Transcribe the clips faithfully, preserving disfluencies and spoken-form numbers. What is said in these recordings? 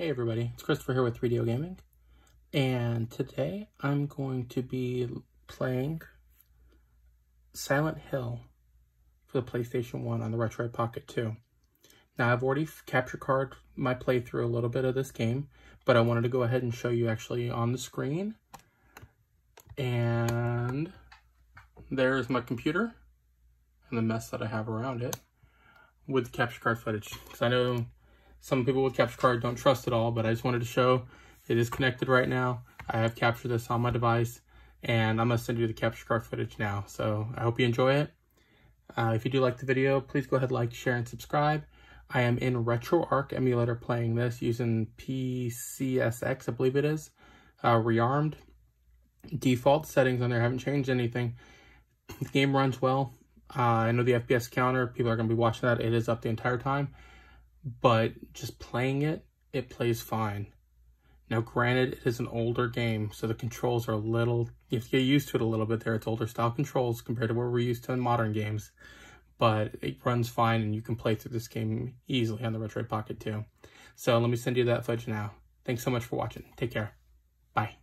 Hey everybody, it's Christopher here with three D O Gaming, and today I'm going to be playing Silent Hill for the PlayStation one on the Retroid Pocket two. Now I've already capture card my playthrough a little bit of this game, but I wanted to go ahead and show you actually on the screen. And there's my computer and the mess that I have around it with the capture card footage, because I know some people with capture card don't trust it all, but I just wanted to show it is connected right now. I have captured this on my device, and I'm going to send you the capture card footage now. So I hope you enjoy it. Uh, if you do like the video, please go ahead, like, share, and subscribe. I am in RetroArch emulator playing this using P C S X, I believe it is. Uh, rearmed. Default settings on there haven't changed anything. The game runs well. Uh, I know the F P S counter, people are going to be watching that. It is up the entire time. But just playing it, it plays fine. Now, granted, it is an older game, so the controls are a little, you have to get used to it a little bit there. It's older style controls compared to what we're used to in modern games. But it runs fine, and you can play through this game easily on the Retroid Pocket two. So let me send you that footage now. Thanks so much for watching. Take care. Bye.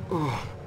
Oh.